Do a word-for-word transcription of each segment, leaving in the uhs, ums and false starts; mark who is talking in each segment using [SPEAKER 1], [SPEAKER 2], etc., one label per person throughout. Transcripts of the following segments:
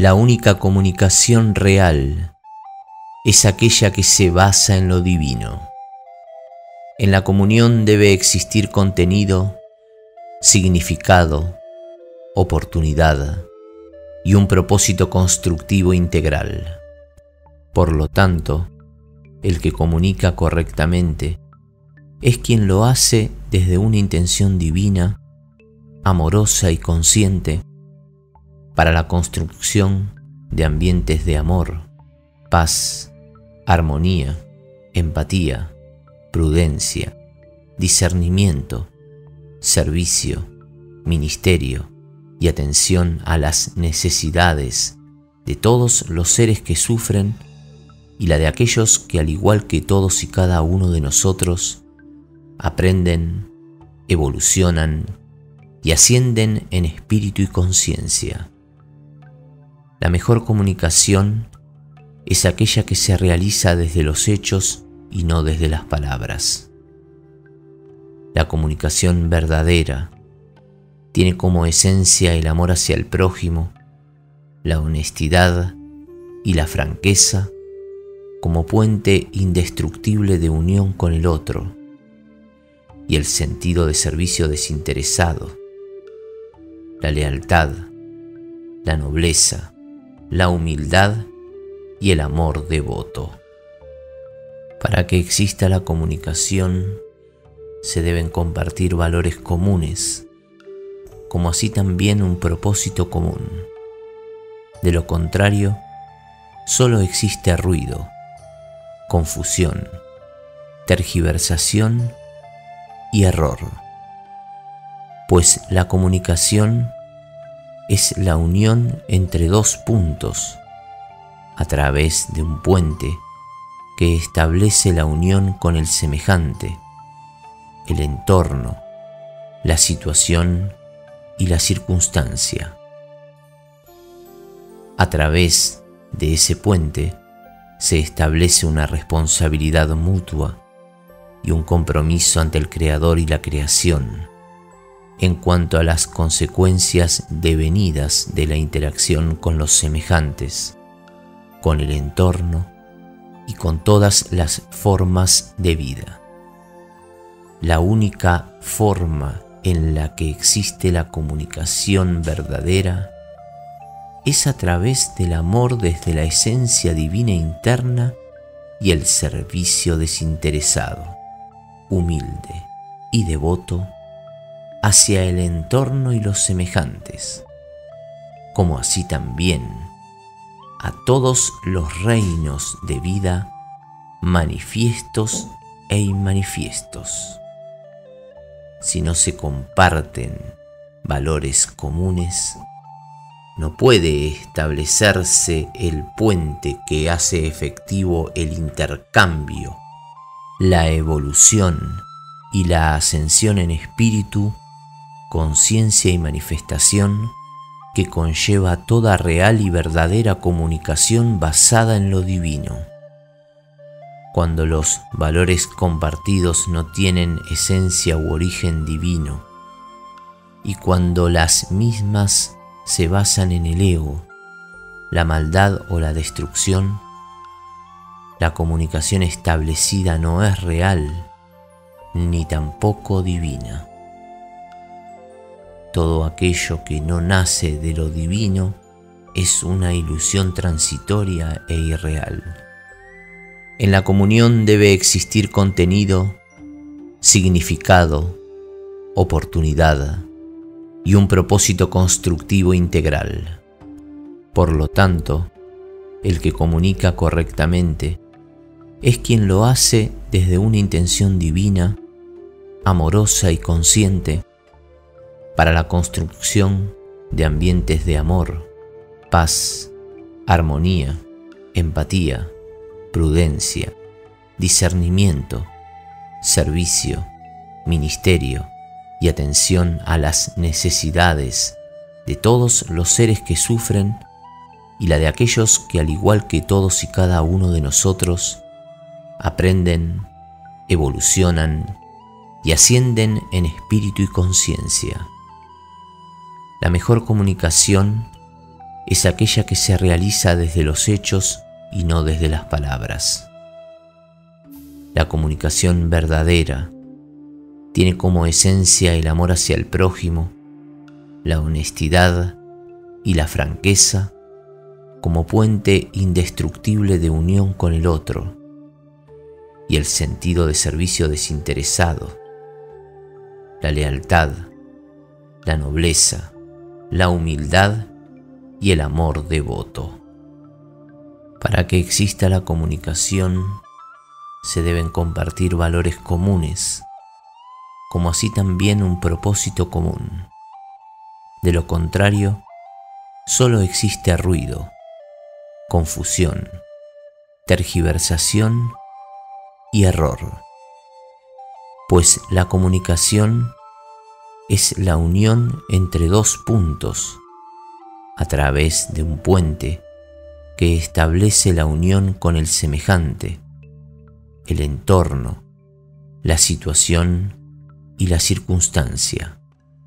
[SPEAKER 1] La única comunicación real es aquella que se basa en lo divino. En la comunión debe existir contenido, significado, oportunidad y un propósito constructivo integral. Por lo tanto, el que comunica correctamente es quien lo hace desde una intención divina, amorosa y consciente, para la construcción de ambientes de amor, paz, armonía, empatía, prudencia, discernimiento, servicio, ministerio y atención a las necesidades de todos los seres que sufren y la de aquellos que, al igual que todos y cada uno de nosotros, aprenden, evolucionan y ascienden en espíritu y conciencia. La mejor comunicación es aquella que se realiza desde los hechos y no desde las palabras. La comunicación verdadera tiene como esencia el amor hacia el prójimo, la honestidad y la franqueza como puente indestructible de unión con el otro, y el sentido de servicio desinteresado, la lealtad, la nobleza, la humildad y el amor devoto. Para que exista la comunicación, se deben compartir valores comunes, como así también un propósito común. De lo contrario, solo existe ruido, confusión, tergiversación y error. Pues la comunicación es la unión entre dos puntos a través de un puente que establece la unión con el semejante, el entorno, la situación y la circunstancia. A través de ese puente se establece una responsabilidad mutua y un compromiso ante el Creador y la creación en cuanto a las consecuencias devenidas de la interacción con los semejantes, con el entorno y con todas las formas de vida. La única forma en la que existe la comunicación verdadera es a través del amor desde la esencia divina interna y el servicio desinteresado, humilde y devoto hacia el entorno y los semejantes, como así también a todos los reinos de vida manifiestos e inmanifiestos. Si no se comparten valores comunes, no puede establecerse el puente que hace efectivo el intercambio, la evolución y la ascensión en espíritu, conciencia y manifestación que conlleva toda real y verdadera comunicación basada en lo divino. Cuando los valores compartidos no tienen esencia u origen divino, y cuando las mismas se basan en el ego, la maldad o la destrucción, la comunicación establecida no es real, ni tampoco divina. Todo aquello que no nace de lo divino es una ilusión transitoria e irreal. En la comunión debe existir contenido, significado, oportunidad y un propósito constructivo integral. Por lo tanto, el que comunica correctamente es quien lo hace desde una intención divina, amorosa y consciente, para la construcción de ambientes de amor, paz, armonía, empatía, prudencia, discernimiento, servicio, ministerio y atención a las necesidades de todos los seres que sufren y la de aquellos que, al igual que todos y cada uno de nosotros, aprenden, evolucionan y ascienden en espíritu y conciencia. La mejor comunicación es aquella que se realiza desde los hechos y no desde las palabras. La comunicación verdadera tiene como esencia el amor hacia el prójimo, la honestidad y la franqueza como puente indestructible de unión con el otro, y el sentido de servicio desinteresado, la lealtad, la nobleza, la humildad y el amor devoto. Para que exista la comunicación, se deben compartir valores comunes, como así también un propósito común. De lo contrario, solo existe ruido, confusión, tergiversación y error, pues la comunicación es la unión entre dos puntos a través de un puente que establece la unión con el semejante, el entorno, la situación y la circunstancia.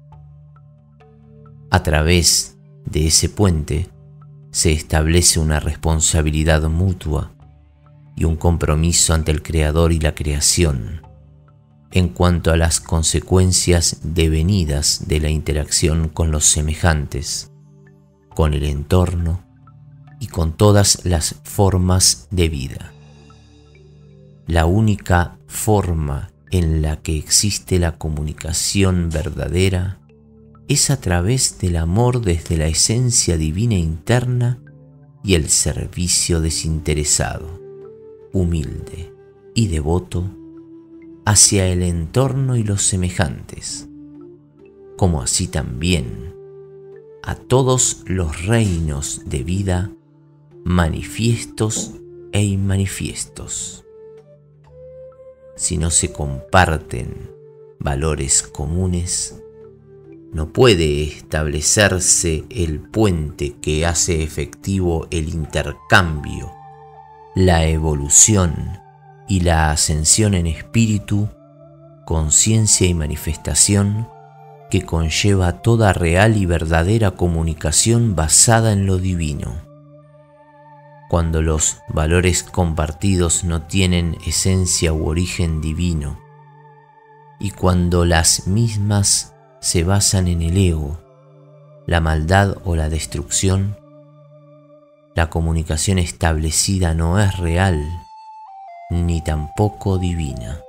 [SPEAKER 1] A través de ese puente se establece una responsabilidad mutua y un compromiso ante el Creador y la creación en cuanto a las consecuencias devenidas de la interacción con los semejantes, con el entorno y con todas las formas de vida. La única forma en la que existe la comunicación verdadera es a través del amor desde la esencia divina interna y el servicio desinteresado, humilde y devoto hacia el entorno y los semejantes, como así también a todos los reinos de vida manifiestos e inmanifiestos. Si no se comparten valores comunes, no puede establecerse el puente que hace efectivo el intercambio, la evolución y la ascensión en espíritu, conciencia y manifestación que conlleva toda real y verdadera comunicación basada en lo divino. Cuando los valores compartidos no tienen esencia u origen divino, y cuando las mismas se basan en el ego, la maldad o la destrucción, la comunicación establecida no es real, ni tampoco divina.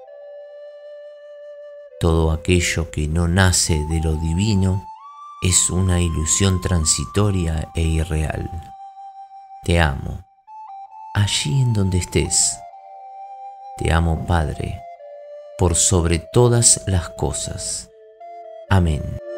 [SPEAKER 1] Todo aquello que no nace de lo divino es una ilusión transitoria e irreal. Te amo, allí en donde estés. Te amo, Padre, por sobre todas las cosas. Amén.